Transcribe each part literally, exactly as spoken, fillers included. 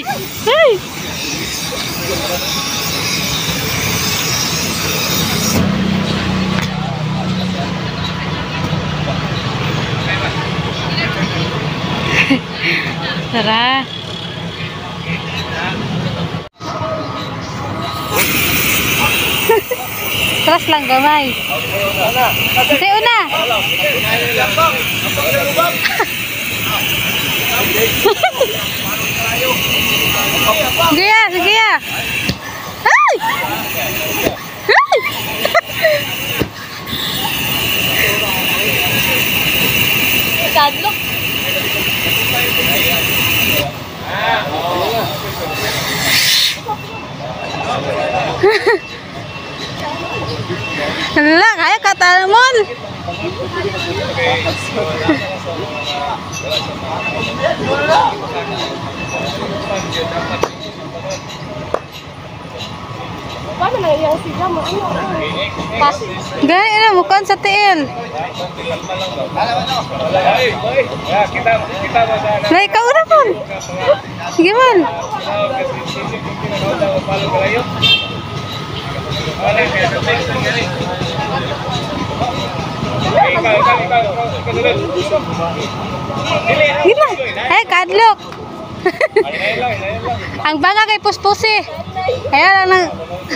Hey! Tara. Terus lang gamay. Kasi una. Sige ya, sige ya. Ay! Ay! Kadlok. Hala, kaya katalmon. Paano na yung siya mo? Ano? Gaya na, mukhang sa tiil. Na, ikaw na po. Sige man. Gila. Eh, kadlok. Ang banga kay puspusi. Ayan lang.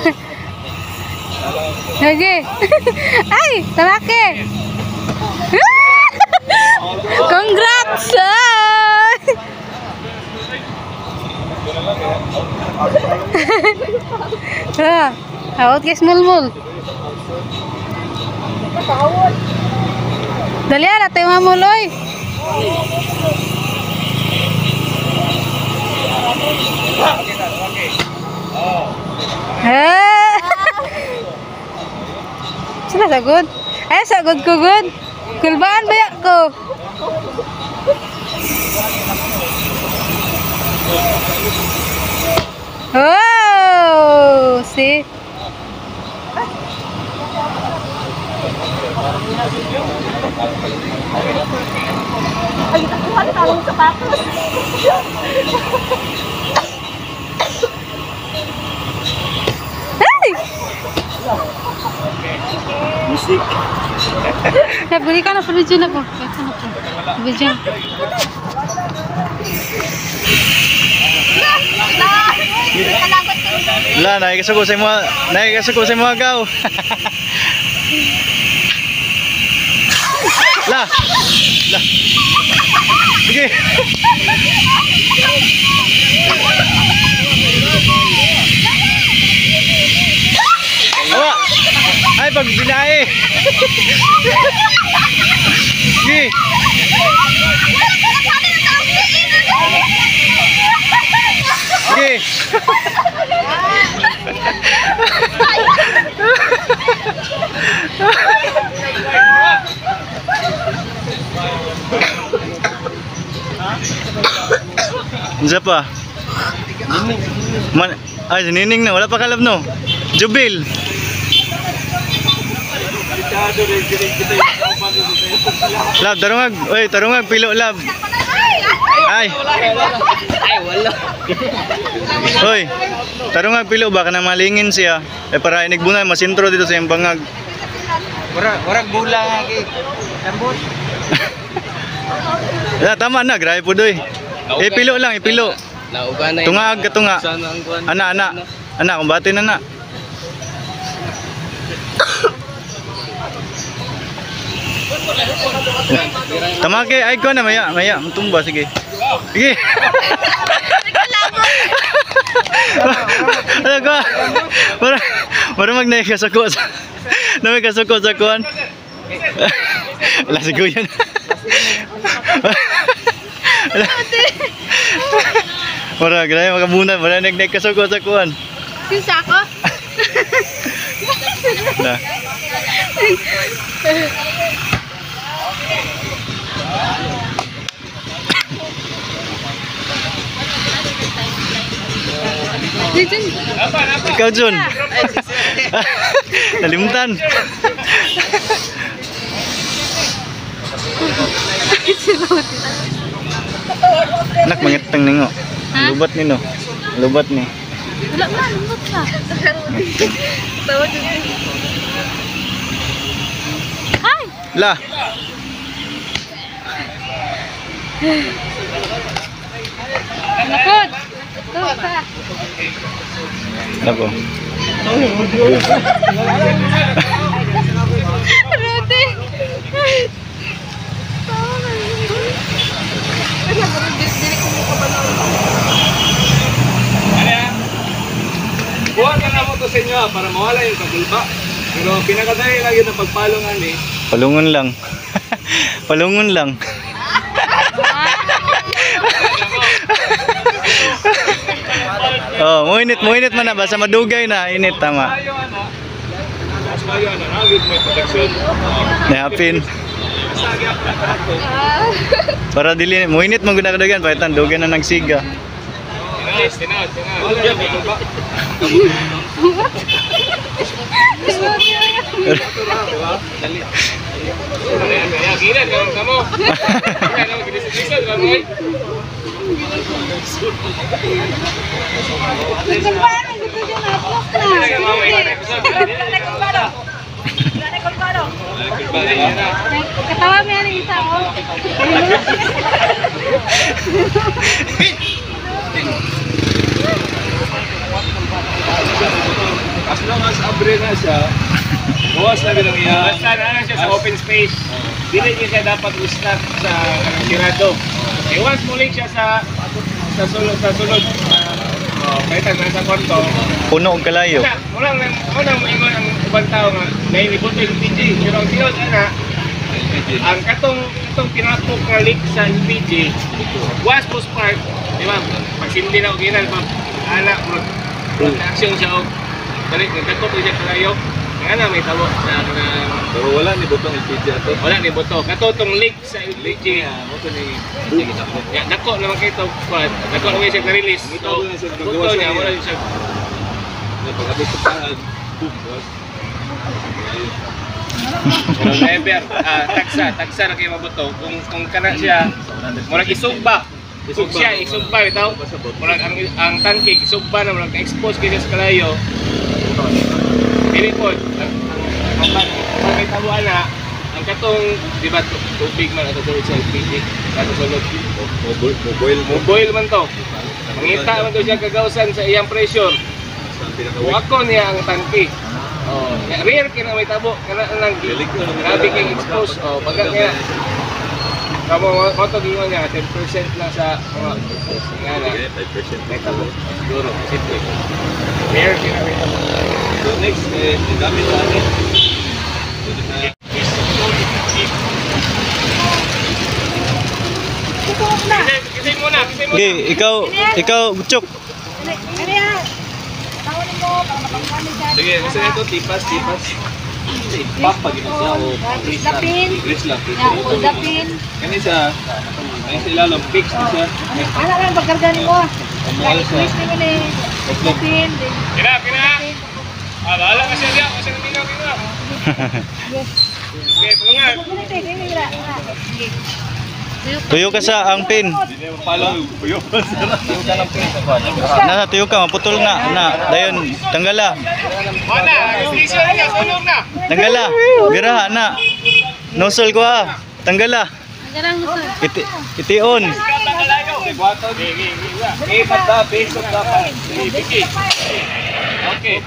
Lagi. Ay, tamake. Congrats. Ah, awat guys mulmul. Dali ara tayo mamuloy. Eh. Sila sagod? Ay, sagod ko good. Kulbaan ba ko? Oh, see? Ay, nakuha na talong sapatos. Hey! Musik. Ya, beri ka na pa video na po. Ito na po. Video. La, naikasuko sa mga, naikasuko sa mga gaw. La. La. Sige. Awa. Ay, pag binae. Sige. Sige. Isa pa. Man, ay, nining na. Wala pa kalab no. Jubil. Lab, tarungag. Uy, tarungag. Pilo, lab. Ay. Ay, wala. Uy, tarungag pilo. Baka na malingin siya. Eh, para inigbunay, masintro dito sa iyong bangag. Warag, warag bula nga kay Tambos. Ya, tama na. Grabe po doy. Eh, pilo lang. Ipilo. Tungag ka tunga. Ana, ana. Ana, kumbati na na. Tamake, ay ko na maya, maya, tumba sige. Sige. Ano ko? Para para magnay ka sa kuha. Namay ka sa kuha sa kuha. Wala si kuya. Para gray makabuna, para nagnay ka sa kuha sa kuha. Sisa ko? Nah. Ikaw Jun. Nalimutan. Nak mangeteng ningo. Ha? Lubat ni no. Lubat ni. Wala na, lumot na. Tawag yun. Hi! La. Nakod! Ito ka. Nako. Rudy! Buwan ka na mo to sa inyo ah, para mawala yung kagulba. Pero pinakadali lang yun ang pagpalungan eh. Palungon lang. Palungon lang. Oh, muinit, muinit man na basta madugay na, init tama. Mas mayo na, nagit may protection. Nahapin. Para dili muinit mo guna kadagan paitan dugan na nagsiga. Tinawad, tinawad, tinawad. Wala yan, may kulba. Dali. Kaya, ginan, gawin ka mo. Kaya naman, ginisip-lisod, diba mo eh? Kaya mama, iwan na episode. Katawa mo yan yung isa ko. As long as abre na siya, bawas na bilang iya. Basta na siya sa open space. Dili niya siya dapat ustak sa sirado. Eh once muling siya sa sa sulod sa sulod. Oh, kaya na sa konto. Puno og kalayo. Mula lang una mo ingon ang ubang tao nga nainibuto yung L P G. Pero ang tinod ana ang katong katong pinapok nga leak sa L P G was post park, di ba? Pag hindi na og ginan pa ana mo action siya og dali nagkakot siya kalayo. Nga na may tabo sa na Pero wala ni butong L P G ato. wala ni boto. Kato tong leak sa L P G. Mo to ni Ya, dako naman kayo ito. Dako naman siya na-release. So, boto niya, wala siya. pag-abot sa paan. Pero never, ah, tagsa, tagsa na kayo mabuto. Kung kung kana siya, murag isugba. Kung siya isugba bitaw. Murag ang ang tangke isugba na murag ka-expose kini sa kalayo. Dili po. Ang ang ang may tabuan na ang katong di ba tu- tubig man ato sa L P G. Kato sulod. Mobile mo. Boil man to. Mangita man to siya kagawsan sa iyang pressure. Wako niya ang tangke. Oh, ya rare kina may tabo kana nang grabe kay expose. Oh, baga kaya kamo mo to gingon niya ten percent lang sa mga ngana. five percent. May tabo. Siguro simple. Rare kina may tabo. So next, eh, gamit natin. Kisay muna, kisay muna. Okay, ikaw, ikaw, Chuk. Ano yan? Tawanin mo, para mapagkami dyan. Sige, kasi ito, tipas, tipas. Pump pa gina siya o grease lang. Dapin. Grease lang. Yan, udapin. Kani siya, may sa ilalim, fix na siya. Ano lang, pagkarganin mo. Mamuhal siya. Twist naman eh. Dapin. Kina, kina. Ah, bahala ka siya diyan kasi naminaw kina. Okay, tulungan. Ganito eh, ganito eh. Tuyo ka sa ang pin. Hindi mo pala, uyo. Na tuyo ka, maputol na. Na, dayon, tanggala. Mana, station niya, sulong na. Tanggala. Biraha na. Nosol ko ha. Tanggala. Garang gusto. Iti, itiun. Eh, pagka, base of the pan. Biki. Okay.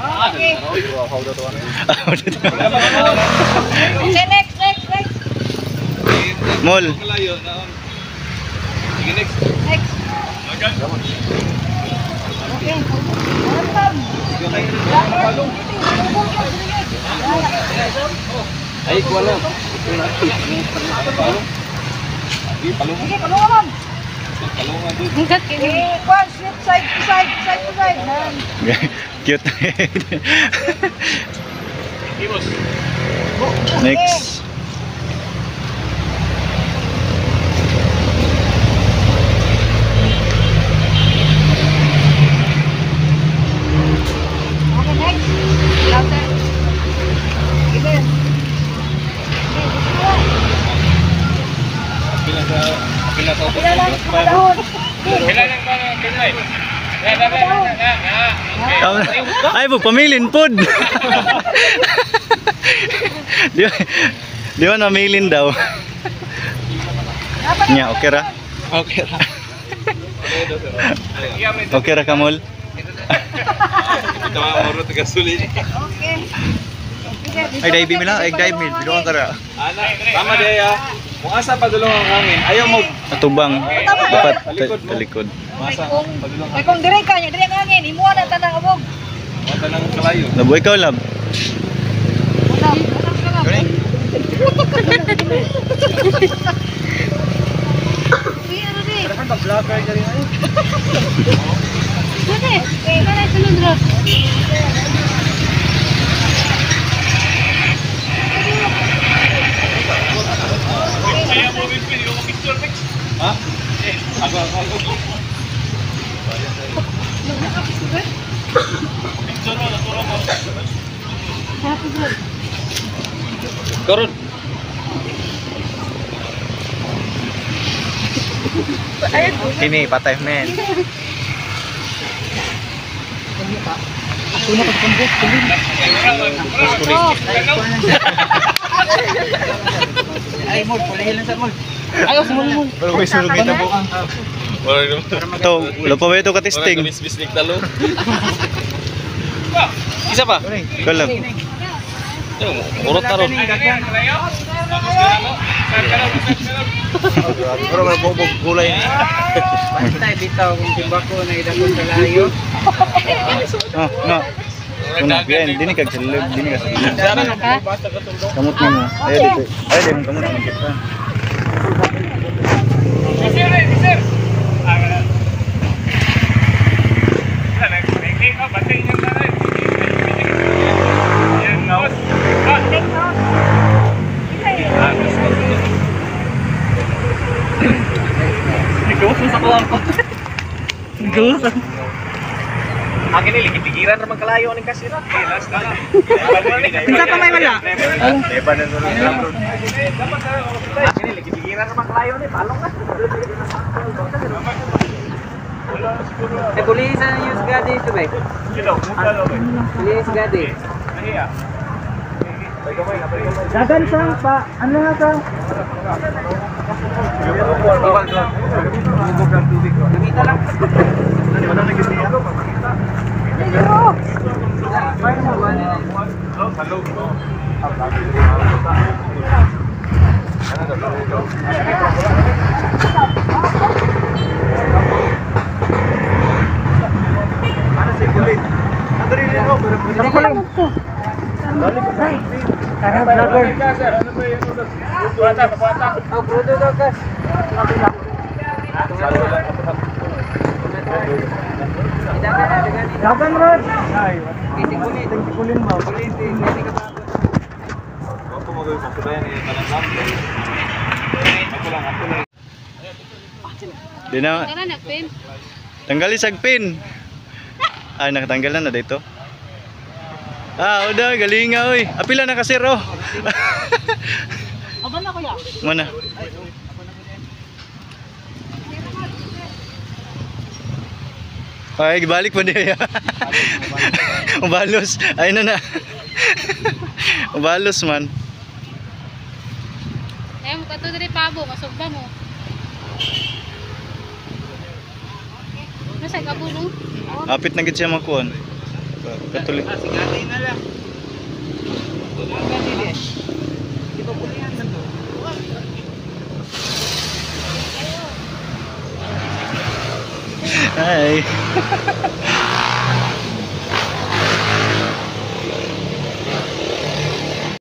Okay, next, next, next. Mol. Malayo, naon. Sige, next. Next. Okay. Welcome. Ay, kuha lang. Sige, palungan. Sige, palungan. Palungan doon. Hanggat kini. Okay, one, slip side to side, side to side. Yan. Cute. Ibos. Next. Okay, next. Louder. Sige. Pila sa, pila sa Pila lang, mga dahon. Kailan ang mga kinay? Ay, po pamilin pod. Di Di ba namilin daw? Nya, okay ra? Okay ra. Okay ra kamol? Ito mga muro taga sulit. Ay, dive mi lang. Ay, dive mi. Binuang ka ra. Ana, tama day ah. Kung asa padulong ang hangin, ayaw mo Atubang. Dapat talikod. masa padulong. Ay kung dire ka, dire ang hangin, imo na tanang abog. Mata nang kalayo. Labo ikaw, lab. Ha? Ako ako. Korun. Ini patay men. Ay mo, pulihin lang sa mo. Ayaw sa mulmul. Pero may sulog kita po. Ito, lupa ba ito katisting? Bisbis talo. Isa pa. Ikaw lang. Urot na ron. Pero may bubog gulay ni. Basta bitaw kung timbako na idakon sa layo. Oh, no. Una, yan, dini kag silog, dini kag silog. Kamot mo mo. Ay, dito. Ay, di mo kamot mo kita. Akin ni ligiran naman kalayo ning kasira. Eh, last na lang. Isa pa may wala. Leban na nun. Akin ni ligiran naman kalayo ni palong na. Eh, pulisan yung gadi ito ba? Kilo, mutalo ba? Pulis gadi. Nahiya. Dagan sa pa, ano nga sa? Gamita lang. Karena vlogger. Oh, brudo daw kas. Dagan rod. Kising kulit, kulin mo, kulit, hindi ka pa. Ako magawa sa kudayan ni tanang. Ako lang, ako lang. Di na. Tanggali sagpin. Ay, nakatanggal na na dito. Ah, udah galing nga oy. Apila na kasi ro. Aba na kuya. Mana? Ay, balik pa niya. Ubalos. Ay na na. Ubalos man. Eh, mo kato diri pabo, masugba mo. Nasa kabulong? Apit na gid siya makuan. Katuloy. Sigati na lang. Gadi di. Di ba pulihan na to? Hi.